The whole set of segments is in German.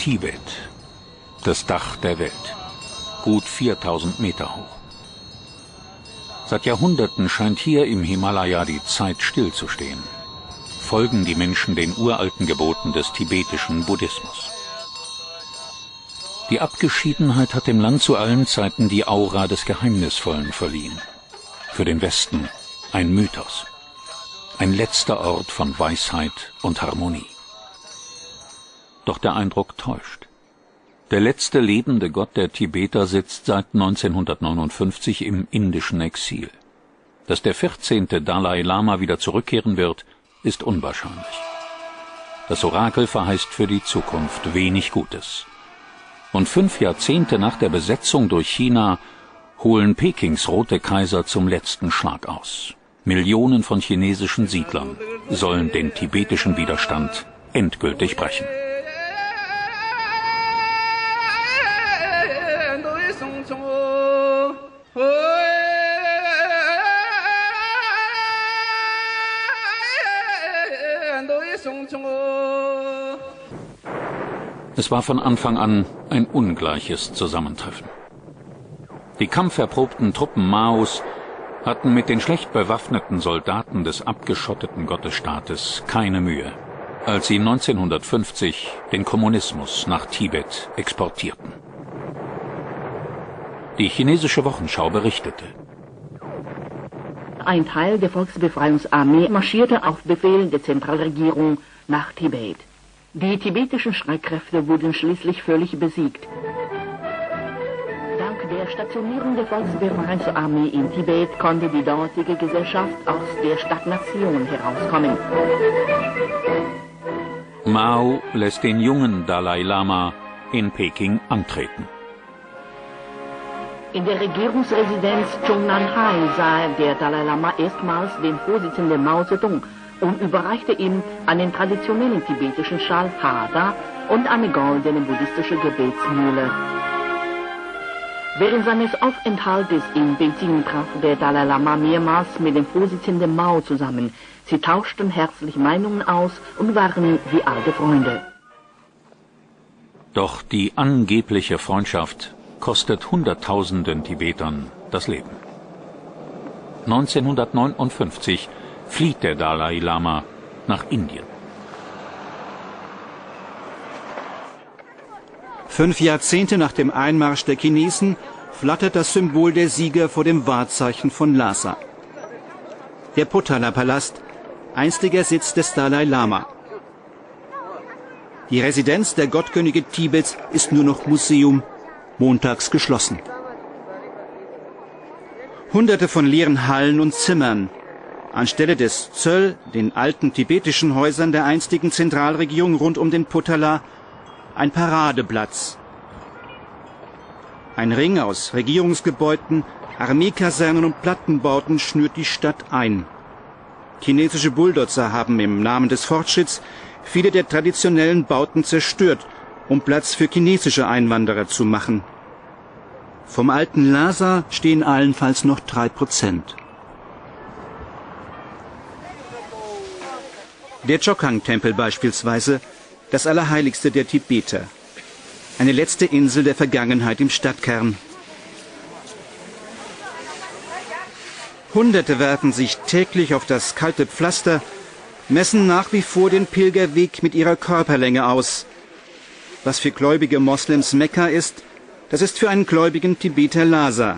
Tibet, das Dach der Welt, gut 4000 Meter hoch. Seit Jahrhunderten scheint hier im Himalaya die Zeit stillzustehen. Folgen die Menschen den uralten Geboten des tibetischen Buddhismus. Die Abgeschiedenheit hat dem Land zu allen Zeiten die Aura des Geheimnisvollen verliehen. Für den Westen ein Mythos. Ein letzter Ort von Weisheit und Harmonie. Doch der Eindruck täuscht. Der letzte lebende Gott der Tibeter sitzt seit 1959 im indischen Exil. Dass der 14. Dalai Lama wieder zurückkehren wird, ist unwahrscheinlich. Das Orakel verheißt für die Zukunft wenig Gutes. Und 5 Jahrzehnte nach der Besetzung durch China holen Pekings Rote Kaiser zum letzten Schlag aus. Millionen von chinesischen Siedlern sollen den tibetischen Widerstand endgültig brechen. Es war von Anfang an ein ungleiches Zusammentreffen. Die kampferprobten Truppen Maos hatten mit den schlecht bewaffneten Soldaten des abgeschotteten Gottesstaates keine Mühe, als sie 1950 den Kommunismus nach Tibet exportierten. Die chinesische Wochenschau berichtete: Ein Teil der Volksbefreiungsarmee marschierte auf Befehl der Zentralregierung nach Tibet. Die tibetischen Streitkräfte wurden schließlich völlig besiegt. Dank der Stationierung der Volksbefreiungsarmee in Tibet konnte die dortige Gesellschaft aus der Stagnation herauskommen. Mao lässt den jungen Dalai Lama in Peking antreten. In der Regierungsresidenz Zhongnanhai sah der Dalai Lama erstmals den Vorsitzenden Mao Zedong und überreichte ihm einen traditionellen tibetischen Schal Hada und eine goldene buddhistische Gebetsmühle. Während seines Aufenthaltes in Beijing traf der Dalai Lama mehrmals mit dem Vorsitzenden Mao zusammen. Sie tauschten herzlich Meinungen aus und waren wie alte Freunde. Doch die angebliche Freundschaft kostet Hunderttausenden Tibetern das Leben. 1959 flieht der Dalai Lama nach Indien. 5 Jahrzehnte nach dem Einmarsch der Chinesen flattert das Symbol der Sieger vor dem Wahrzeichen von Lhasa. Der Potala-Palast, einstiger Sitz des Dalai Lama. Die Residenz der Gottkönige Tibets ist nur noch Museum, montags geschlossen. Hunderte von leeren Hallen und Zimmern. Anstelle des Zöll, den alten tibetischen Häusern der einstigen Zentralregierung rund um den Potala, ein Paradeplatz. Ein Ring aus Regierungsgebäuden, Armeekasernen und Plattenbauten schnürt die Stadt ein. Chinesische Bulldozer haben im Namen des Fortschritts viele der traditionellen Bauten zerstört, um Platz für chinesische Einwanderer zu machen. Vom alten Lhasa stehen allenfalls noch 3%. Der Chokhang-Tempel beispielsweise, das Allerheiligste der Tibeter. Eine letzte Insel der Vergangenheit im Stadtkern. Hunderte werfen sich täglich auf das kalte Pflaster, messen nach wie vor den Pilgerweg mit ihrer Körperlänge aus. Was für gläubige Moslems Mekka ist, das ist für einen gläubigen Tibeter Lhasa.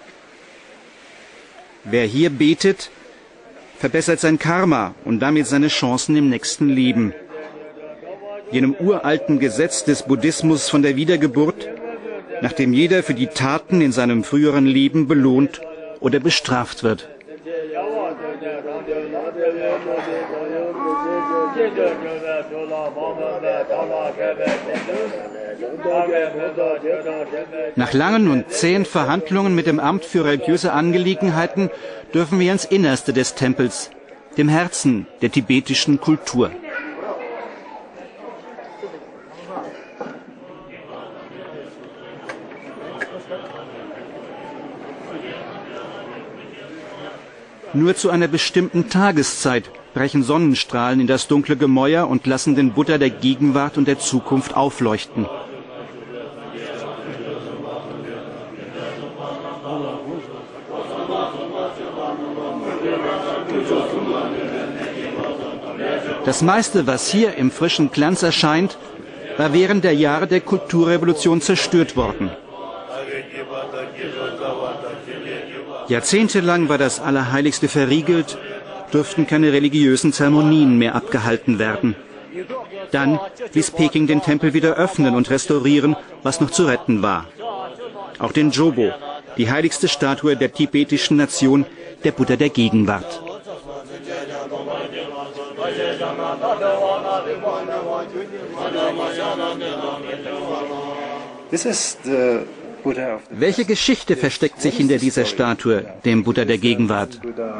Wer hier betet, verbessert sein Karma und damit seine Chancen im nächsten Leben. Jenem uralten Gesetz des Buddhismus von der Wiedergeburt, nachdem jeder für die Taten in seinem früheren Leben belohnt oder bestraft wird. Nach langen und zähen Verhandlungen mit dem Amt für religiöse Angelegenheiten dürfen wir ins Innerste des Tempels, dem Herzen der tibetischen Kultur. Nur zu einer bestimmten Tageszeit brechen Sonnenstrahlen in das dunkle Gemäuer und lassen den Buddha der Gegenwart und der Zukunft aufleuchten. Das meiste, was hier im frischen Glanz erscheint, war während der Jahre der Kulturrevolution zerstört worden. Jahrzehntelang war das Allerheiligste verriegelt, durften keine religiösen Zeremonien mehr abgehalten werden. Dann ließ Peking den Tempel wieder öffnen und restaurieren, was noch zu retten war. Auch den Jobo, die heiligste Statue der tibetischen Nation, der Buddha der Gegenwart. Welche Geschichte versteckt sich hinter dieser Statue, dem Buddha der Gegenwart?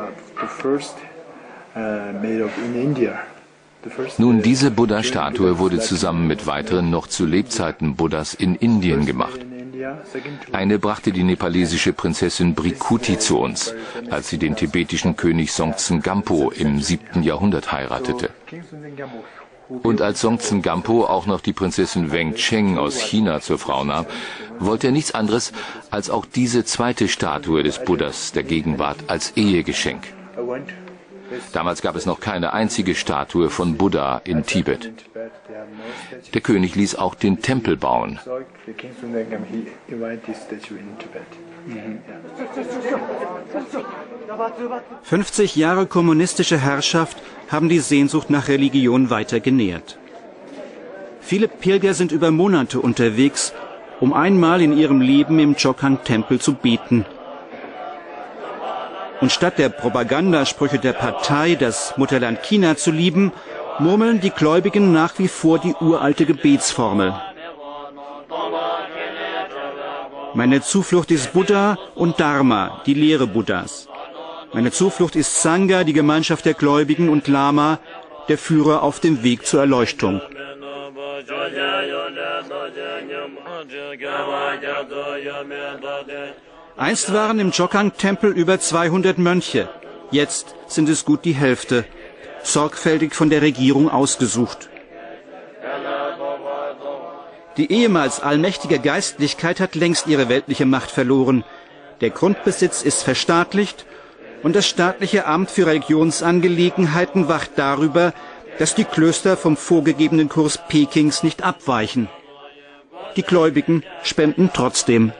Nun, diese Buddha-Statue wurde zusammen mit weiteren noch zu Lebzeiten Buddhas in Indien gemacht. Eine brachte die nepalesische Prinzessin Bhrikuti zu uns, als sie den tibetischen König Songtsen Gampo im 7. Jahrhundert heiratete. Und als Songtsen Gampo auch noch die Prinzessin Wengcheng aus China zur Frau nahm, wollte er nichts anderes als auch diese zweite Statue des Buddhas der Gegenwart als Ehegeschenk. Damals gab es noch keine einzige Statue von Buddha in Tibet. Der König ließ auch den Tempel bauen. 50 Jahre kommunistische Herrschaft haben die Sehnsucht nach Religion weiter genährt. Viele Pilger sind über Monate unterwegs, um einmal in ihrem Leben im Chokhang-Tempel zu beten. Und statt der Propagandasprüche der Partei, das Mutterland China zu lieben, murmeln die Gläubigen nach wie vor die uralte Gebetsformel. Meine Zuflucht ist Buddha und Dharma, die Lehre Buddhas. Meine Zuflucht ist Sangha, die Gemeinschaft der Gläubigen, und Lama, der Führer auf dem Weg zur Erleuchtung. Einst waren im Chokhang-Tempel über 200 Mönche. Jetzt sind es gut die Hälfte, sorgfältig von der Regierung ausgesucht. Die ehemals allmächtige Geistlichkeit hat längst ihre weltliche Macht verloren. Der Grundbesitz ist verstaatlicht und das staatliche Amt für Religionsangelegenheiten wacht darüber, dass die Klöster vom vorgegebenen Kurs Pekings nicht abweichen. Die Gläubigen spenden trotzdem.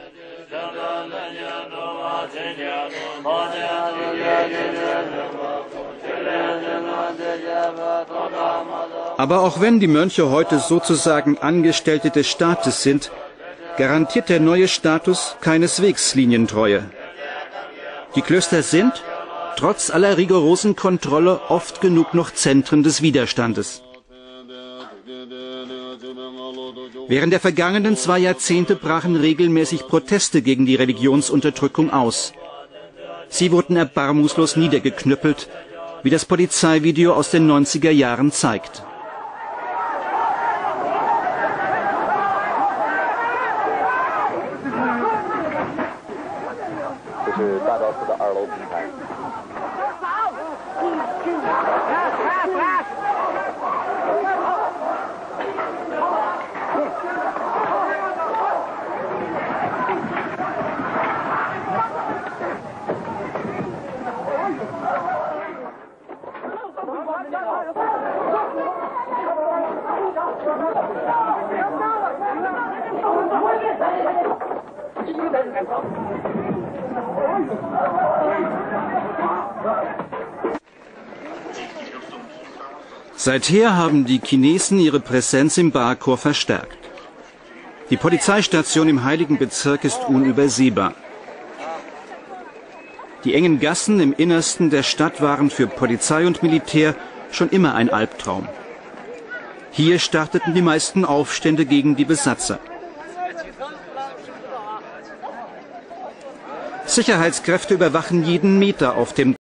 Aber auch wenn die Mönche heute sozusagen Angestellte des Staates sind, garantiert der neue Status keineswegs Linientreue. Die Klöster sind, trotz aller rigorosen Kontrolle, oft genug noch Zentren des Widerstandes. Während der vergangenen 2 Jahrzehnte brachen regelmäßig Proteste gegen die Religionsunterdrückung aus. Sie wurden erbarmungslos niedergeknüppelt, wie das Polizeivideo aus den 90er Jahren zeigt. Seither haben die Chinesen ihre Präsenz im Barkor verstärkt. Die Polizeistation im Heiligen Bezirk ist unübersehbar. Die engen Gassen im Innersten der Stadt waren für Polizei und Militär schon immer ein Albtraum. Hier starteten die meisten Aufstände gegen die Besatzer. Sicherheitskräfte überwachen jeden Meter auf dem